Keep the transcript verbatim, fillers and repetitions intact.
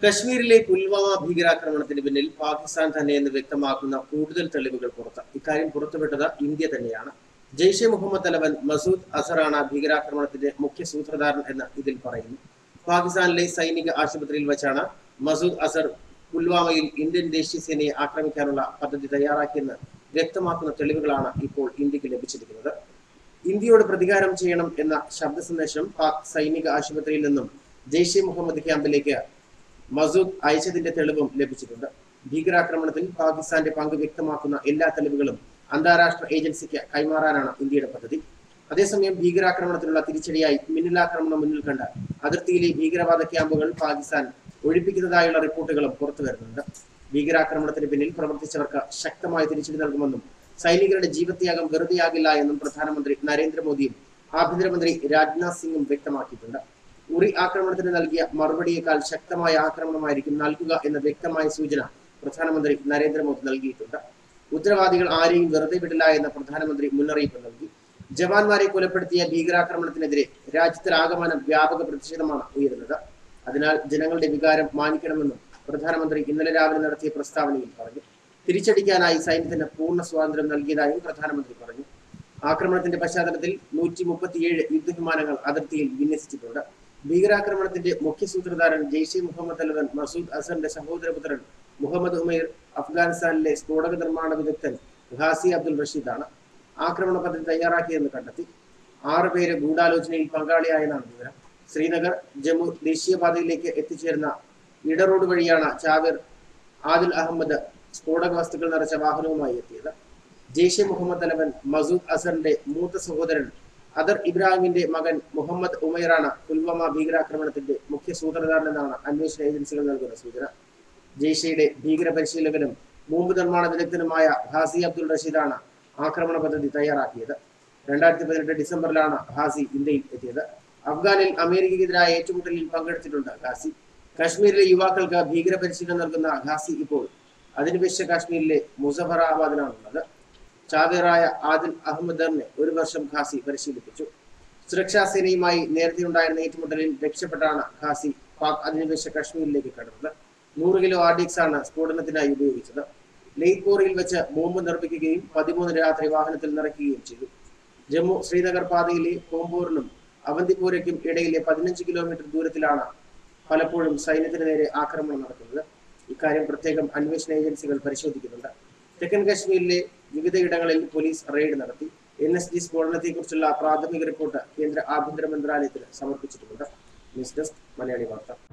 കശ്മീരിലെ പുൽവാമ ഭീകരാക്രമണത്തിന് പിന്നിൽ പാകിസ്ഥാൻ തന്നെയെന്ന് വ്യക്തമാക്കുന്ന കൂടുതൽ തെളിവുകൾ പുറത്ത്. ഇക്കാര്യം പുറത്തുവിട്ടത് ഇന്ത്യ തന്നെയാണ്. ജെയ്ഷെ മുഹമ്മദ് തലവൻ മസൂദ് അസറാണ് ഭീകരാക്രമണത്തിന്റെ മുഖ്യ സൂത്രധാരൻ എന്ന് ഇതിൽ പറയുന്നു. പാകിസ്ഥാനിലെ സൈനിക ആശുപത്രിയിൽ വെച്ചാണ് മസൂദ് അസർ പുൽവാമയിൽ ഇന്ത്യൻ ദേശീയ സേനയെ ആക്രമിക്കാനുള്ള പദ്ധതി തയ്യാറാക്കിയെന്ന് വ്യക്തമാക്കുന്ന തെളിവുകളാണ് ഇപ്പോൾ ഇന്ത്യക്ക് ലഭിച്ചിരിക്കുന്നത്. ഇന്ത്യയോട് പ്രതികാരം ചെയ്യണം എന്ന ശബ്ദ സന്ദേശം പാക് സൈനിക ആശുപത്രിയിൽ നിന്നും ജെയ്ഷെ മുഹമ്മദ് ക്യാമ്പിലേക്ക് മസൂദ് അയച്ചതിന്റെ തെളിവും ലഭിച്ചിട്ടുണ്ട്. ഭീകരാക്രമണത്തിൽ പാകിസ്ഥാന്റെ പങ്ക് വ്യക്തമാക്കുന്ന എല്ലാ തെളിവുകളും അന്താരാഷ്ട്ര ഏജൻസിക്ക് കൈമാറാനാണ് ഇന്ത്യയുടെ പദ്ധതി. അതേസമയം ഭീകരാക്രമണത്തിനുള്ള തിരിച്ചടിയായി മിന്നലാക്രമണം മുന്നിൽ കണ്ട് അതിർത്തിയിലെ ഭീകരവാദ ക്യാമ്പുകൾ പാകിസ്ഥാൻ ഒഴിപ്പിക്കുന്നതായുള്ള റിപ്പോർട്ടുകളും പുറത്തു വരുന്നുണ്ട്. ഭീകരാക്രമണത്തിന് പിന്നിൽ പ്രവർത്തിച്ചവർക്ക് ശക്തമായ തിരിച്ചടി നൽകുമെന്നും സൈനികരുടെ ജീവത്യാഗം വെറുതെയാകില്ല എന്നും പ്രധാനമന്ത്രി നരേന്ദ്രമോദിയും ആഭ്യന്തരമന്ത്രി രാജ്നാഥ് സിംഗും വ്യക്തമാക്കിയിട്ടുണ്ട്. ഉറി ആക്രമണത്തിന് നൽകിയ മറുപടിയേക്കാൾ ശക്തമായ ആക്രമണമായിരിക്കും നൽകുക എന്ന വ്യക്തമായ സൂചന പ്രധാനമന്ത്രി നരേന്ദ്രമോദി നൽകിയിട്ടുണ്ട്. ഉത്തരവാദികൾ ആരെയും വെറുതെ വിടില്ല എന്ന പ്രധാനമന്ത്രി മുന്നറിയിപ്പ് നൽകി. ജവാന്മാരെ കൊലപ്പെടുത്തിയ ഭീകരാക്രമണത്തിനെതിരെ രാജ്യത്തിലാകമാനം വ്യാപക പ്രതിഷേധമാണ് ഉയരുന്നത്. അതിനാൽ ജനങ്ങളുടെ വികാരം മാനിക്കണമെന്നും പ്രധാനമന്ത്രി ഇന്നലെ രാവിലെ നടത്തിയ പ്രസ്താവനയിൽ പറഞ്ഞു. തിരിച്ചടിക്കാനായി സൈന്യത്തിന് പൂർണ്ണ സ്വാതന്ത്ര്യം നൽകിയതായും പ്രധാനമന്ത്രി പറഞ്ഞു. ആക്രമണത്തിന്റെ പശ്ചാത്തലത്തിൽ നൂറ്റി മുപ്പത്തിയേഴ് യുദ്ധവിമാനങ്ങൾ അതിർത്തിയിൽ വിന്യസിച്ചിട്ടുണ്ട്. ഭീകരാക്രമണത്തിന്റെ മുഖ്യ സൂത്രധാരൻ ജെയ്ഷെ മുഹമ്മദ് തലവൻ മസൂദ് അസറിന്റെ സഹോദരപുത്രൻ മുഹമ്മദ് ഉമൈർ അഫ്ഗാനിസ്ഥാനിലെ സ്ഫോടക നിർമ്മാണ വിദഗ്ധൻ ഖാസി അബ്ദുൽ റഷീദാണ്. ആക്രമണ പദ്ധതി തയ്യാറാക്കിയെന്ന് കണ്ടെത്തി. ആറ് പേര് ഗൂഢാലോചനയിൽ പങ്കാളിയായെന്നാണ് വിവരം. ശ്രീനഗർ ജമ്മു ദേശീയപാതയിലേക്ക് എത്തിച്ചേർന്ന ഇട റോഡ് വഴിയാണ് ചാവിർ ആദിൽ അഹമ്മദ് സ്ഫോടക വസ്തുക്കൾ നിറച്ച വാഹനവുമായി എത്തിയത്. ജെയ്ഷെ മുഹമ്മദ് തലവൻ മസൂദ് അസറിന്റെ മൂത്ത സഹോദരൻ അദർ ഇബ്രാഹിമിന്റെ മകൻ മുഹമ്മദ് ഉമൈറാണ് പുൽവാമ ഭീകരാക്രമണത്തിന്റെ മുഖ്യ സൂത്രധാരനെന്നാണ് അന്വേഷണ ഏജൻസികൾ നൽകുന്ന സൂചന. ജെയ്ഷെയുടെ ഭീകര പരിശീലകനും ബോംബ് നിർമ്മാണ വിദഗ്ധനുമായ ഖാസി അബ്ദുൾ റഷീദാണ് ആക്രമണ പദ്ധതി തയ്യാറാക്കിയത്. രണ്ടായിരത്തി പതിനെട്ട് ഡിസംബറിലാണ് ഖാസി ഇന്ത്യയിൽ എത്തിയത്. അഫ്ഗാനിൽ അമേരിക്കയ്ക്കെതിരായ ഏറ്റുമുട്ടലിൽ പങ്കെടുത്തിട്ടുണ്ട് ഖാസി. കശ്മീരിലെ യുവാക്കൾക്ക് ഭീകര പരിശീലനം നൽകുന്ന ഖാസി ഇപ്പോൾ അധിനിവേശ കാശ്മീരിലെ മുസഫറാബാദിലാണുള്ളത്. ചാവേറായ ആദിൽ അഹമ്മദറിനെ ഒരു വർഷം ഖാസി പരിശീലിപ്പിച്ചു. സുരക്ഷാ സേനയുമായി നേരത്തെ ഉണ്ടായിരുന്ന ഏറ്റുമുട്ടലിൽ രക്ഷപ്പെട്ടാണ് ഖാസി പാക് അധിനിവേശ കാശ്മീരിലേക്ക് കടന്നത്. നൂറ് കിലോ ആർഡിക്സ് ആണ് സ്ഫോടനത്തിനായി ഉപയോഗിച്ചത്. ലെയ്ത്പോറിൽ വെച്ച് ബോംബ് നിർമ്മിക്കുകയും പതിമൂന്ന് രാത്രി വാഹനത്തിൽ നിറയ്ക്കുകയും ചെയ്തു. ജമ്മു ശ്രീനഗർ പാതയിലെ കോംബൂറിനും അവന്തിപൂരയ്ക്കും ഇടയിലെ പതിനഞ്ച് കിലോമീറ്റർ ദൂരത്തിലാണ് പലപ്പോഴും സൈന്യത്തിന് നേരെ ആക്രമണം നടക്കുന്നത്. ഇക്കാര്യം പ്രത്യേകം അന്വേഷണ ഏജൻസികൾ പരിശോധിക്കുന്നുണ്ട്. തെക്കൻ കശ്മീരിലെ വിവിധയിടങ്ങളിൽ പോലീസ് റെയ്ഡ് നടത്തി. എൻ എസ് ജി സ്ഫോടനത്തെക്കുറിച്ചുള്ള പ്രാഥമിക റിപ്പോർട്ട് കേന്ദ്ര ആഭ്യന്തര മന്ത്രാലയത്തിന് സമർപ്പിച്ചിട്ടുണ്ട്. ന്യൂസ് ഡെസ്ക് മലയാളി വാർത്ത.